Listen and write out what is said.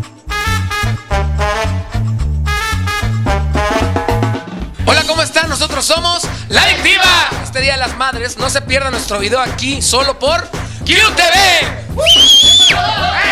Hola, ¿cómo están? Nosotros somos La Adictiva. Este Día de las Madres no se pierda nuestro video aquí solo por QTV.